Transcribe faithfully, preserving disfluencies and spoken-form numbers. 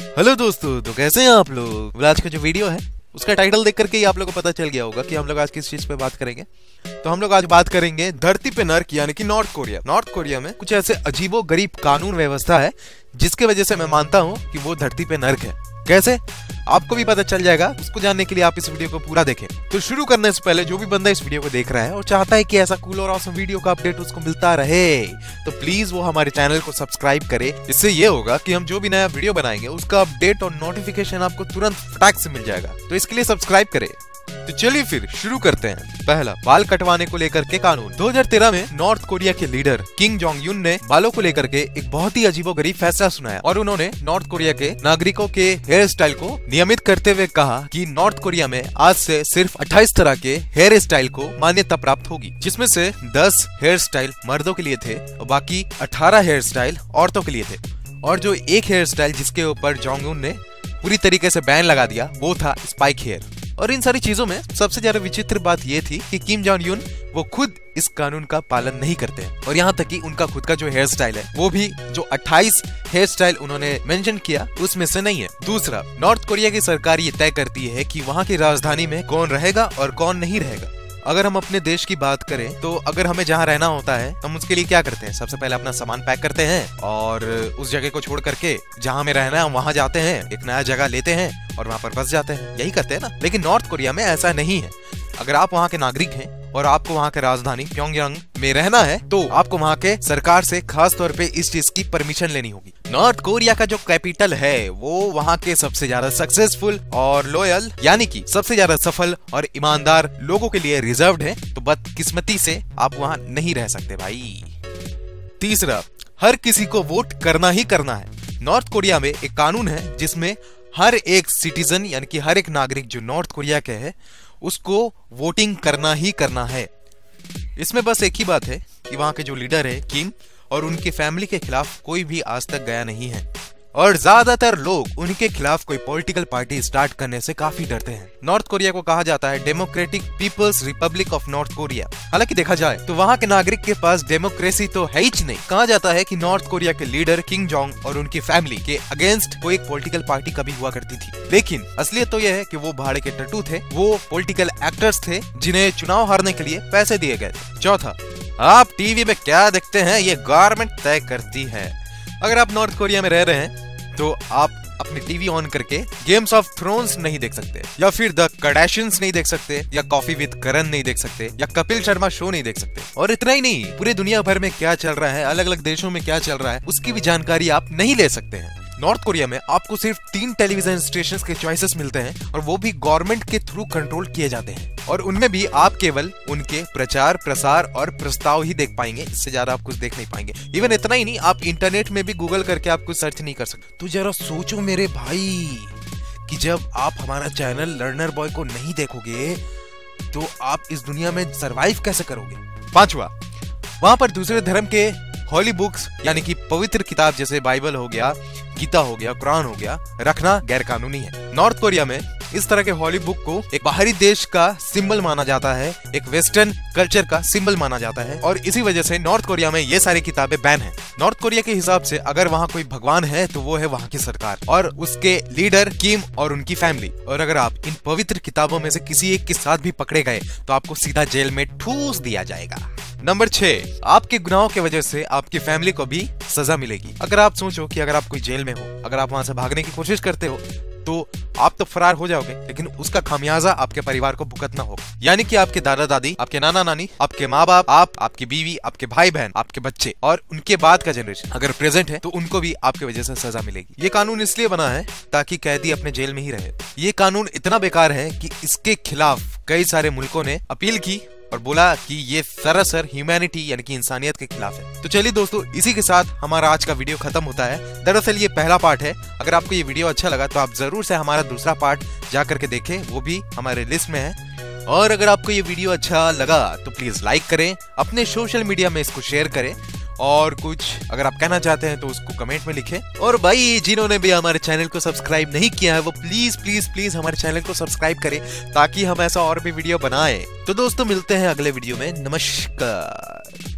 Hello दोस्तों, तो कैसे हैं आप लोग। आज का जो वीडियो है उसका टाइटल देख करके ही आप लोगों को पता चल गया होगा कि हम लोग आज किस चीज पे बात करेंगे। तो हम लोग आज बात करेंगे धरती पे नर्क यानी कि नॉर्थ कोरिया। नॉर्थ कोरिया में कुछ ऐसे अजीबो गरीब कानून व्यवस्था है जिसके वजह से मैं मानता हूँ कि वो धरती पे नर्क है। कैसे, आपको भी पता चल जाएगा। उसको जानने के लिए आप इस वीडियो को पूरा देखें। तो शुरू करने से पहले जो भी बंदा इस वीडियो को देख रहा है और चाहता है कि ऐसा कूल और ऑसम वीडियो का अपडेट उसको मिलता रहे, तो प्लीज वो हमारे चैनल को सब्सक्राइब करे। इससे ये होगा कि हम जो भी नया वीडियो बनाएंगे उसका अपडेट और नोटिफिकेशन आपको तुरंत फटाक से मिल जाएगा। तो इसके लिए सब्सक्राइब करें। तो चलिए फिर शुरू करते हैं। पहला, बाल कटवाने को लेकर के कानून। दो हज़ार तेरह में नॉर्थ कोरिया के लीडर किम जोंग यून ने बालों को लेकर के एक बहुत ही अजीबोगरीब फैसला सुनाया और उन्होंने नॉर्थ कोरिया के नागरिकों के हेयर स्टाइल को नियमित करते हुए कहा कि नॉर्थ कोरिया में आज से सिर्फ अट्ठाईस तरह के हेयर स्टाइल को मान्यता प्राप्त होगी, जिसमें से दस हेयर स्टाइल मर्दों के लिए थे और बाकी अठारह हेयर स्टाइल औरतों के लिए थे। और जो एक हेयर स्टाइल जिसके ऊपर जोंग यून ने पूरी तरीके से बैन लगा दिया वो था स्पाइक हेयर। और इन सारी चीजों में सबसे ज्यादा विचित्र बात ये थी कि किम जोंग यून वो खुद इस कानून का पालन नहीं करते हैं और यहाँ तक कि उनका खुद का जो हेयर स्टाइल है वो भी जो अट्ठाईस हेयर स्टाइल उन्होंने मेंशन किया उसमें से नहीं है। दूसरा, नॉर्थ कोरिया की सरकार ये तय करती है कि वहाँ की राजधानी में कौन रहेगा और कौन नहीं रहेगा। अगर हम अपने देश की बात करें तो अगर हमें जहाँ रहना होता है हम उसके लिए क्या करते हैं, सबसे पहले अपना सामान पैक करते हैं और उस जगह को छोड़ करके जहाँ हमें रहना है हम वहाँ जाते हैं, एक नया जगह लेते हैं और वहाँ पर बस जाते हैं। यही करते हैं ना। लेकिन नॉर्थ कोरिया में ऐसा नहीं है। अगर आप वहाँ के नागरिक हैं और आपको वहाँ के राजधानी प्योंगयांग में रहना है तो आपको वहाँ के सरकार से खास तौर पे इस चीज की परमिशन लेनी होगी। नॉर्थ कोरिया का जो कैपिटल है वो वहाँ के सबसे ज्यादा सक्सेसफुल और लॉयल यानी कि सबसे ज्यादा सफल और ईमानदार लोगों के लिए रिजर्व्ड है। तो बदकिस्मती से आप वहाँ नहीं रह सकते भाई। तीसरा, हर किसी को वोट करना ही करना है। नॉर्थ कोरिया में एक कानून है जिसमें हर एक सिटीजन यानी कि हर एक नागरिक जो नॉर्थ कोरिया के है उसको वोटिंग करना ही करना है। इसमें बस एक ही बात है कि वहाँ के जो लीडर है किम और उनकी फैमिली के खिलाफ कोई भी आज तक गया नहीं है और ज्यादातर लोग उनके खिलाफ कोई पॉलिटिकल पार्टी स्टार्ट करने से काफी डरते हैं। नॉर्थ कोरिया को कहा जाता है Democratic People's Republic of North Korea. हालांकि देखा जाए तो वहाँ के नागरिक के पास डेमोक्रेसी तो है ही नहीं। कहा जाता है कि नॉर्थ कोरिया के लीडर किम जोंग और उनकी फैमिली के अगेंस्ट कोई एक पॉलिटिकल पार्टी कभी हुआ करती थी, लेकिन असलियत तो यह है कि वो भाड़े के टट्टू थे, वो पॉलिटिकल एक्टर्स थे जिन्हें चुनाव हारने के लिए पैसे दिए गए थे। चौथा, आप टीवी में क्या देखते हैं ये गवर्नमेंट तय करती है। अगर आप नॉर्थ कोरिया में रह रहे हैं तो आप अपनी टीवी ऑन करके गेम्स ऑफ थ्रोन्स नहीं देख सकते या फिर द कार्डाशियंस नहीं देख सकते या कॉफी विद करण नहीं देख सकते या कपिल शर्मा शो नहीं देख सकते। और इतना ही नहीं, पूरे दुनिया भर में क्या चल रहा है, अलग अलग देशों में क्या चल रहा है उसकी भी जानकारी आप नहीं ले सकते हैं। नॉर्थ कोरिया में आपको सिर्फ तीन टेलीविजन स्टेशंस के चॉइसेस मिलते हैं और वो भी गवर्नमेंट के थ्रू कंट्रोल किए जाते हैं और उनमें भी आप केवल उनके प्रचार प्रसार और प्रस्ताव ही देख पाएंगे, इससे ज्यादा आप कुछ देख नहीं पाएंगे। इवन इतना ही नहीं, आप इंटरनेट में भी गूगल करके आप कुछ सर्च नहीं कर सकते। तो जरा सोचो मेरे भाई कि जब आप हमारा चैनल लर्नर बॉय को नहीं देखोगे तो आप इस दुनिया में सरवाइव कैसे करोगे। पांचवा, वहां पर दूसरे धर्म के हॉली बुक्स यानी कि पवित्र किताब जैसे बाइबल हो गया, गीता हो गया, कुरान हो गया, रखना गैर कानूनी है। नॉर्थ कोरिया में इस तरह के हॉली बुक को एक बाहरी देश का सिंबल माना जाता है, एक वेस्टर्न कल्चर का सिंबल माना जाता है और इसी वजह से नॉर्थ कोरिया में ये सारी किताबें बैन हैं। नॉर्थ कोरिया के हिसाब से अगर वहाँ कोई भगवान है तो वो है वहाँ की सरकार और उसके लीडर किम और उनकी फैमिली। और अगर आप इन पवित्र किताबों में से किसी एक के साथ भी पकड़े गए तो आपको सीधा जेल में ठूस दिया जाएगा। नंबर छह, आपके गुनाहों की वजह से आपकी फैमिली को भी सजा मिलेगी। अगर आप सोचो कि अगर आप कोई जेल में हो, अगर आप वहां से भागने की कोशिश करते हो तो आप तो फरार हो जाओगे, लेकिन उसका खामियाजा आपके परिवार को भुगतना होगा। यानी कि आपके दादा दादी, आपके नाना नानी, आपके माँ बाप, आप, आपकी बीवी, आपके भाई बहन, आपके बच्चे और उनके बाद का जनरेशन अगर प्रेजेंट है तो उनको भी आपकी वजह से सजा मिलेगी। ये कानून इसलिए बना है ताकि कैदी अपने जेल में ही रहे। ये कानून इतना बेकार है कि इसके खिलाफ कई सारे मुल्कों ने अपील की और बोला कि ये सरासर ह्यूमैनिटी यानी कि इंसानियत के खिलाफ है। तो चलिए दोस्तों, इसी के साथ हमारा आज का वीडियो खत्म होता है। दरअसल ये पहला पार्ट है। अगर आपको ये वीडियो अच्छा लगा तो आप जरूर से हमारा दूसरा पार्ट जा करके देखें, वो भी हमारे लिस्ट में है। और अगर आपको ये वीडियो अच्छा लगा तो प्लीज लाइक करें, अपने सोशल मीडिया में इसको शेयर करें और कुछ अगर आप कहना चाहते हैं तो उसको कमेंट में लिखें। और भाई जिन्होंने भी हमारे चैनल को सब्सक्राइब नहीं किया है वो प्लीज प्लीज प्लीज हमारे चैनल को सब्सक्राइब करें ताकि हम ऐसा और भी वीडियो बनाएं। तो दोस्तों मिलते हैं अगले वीडियो में। नमस्कार।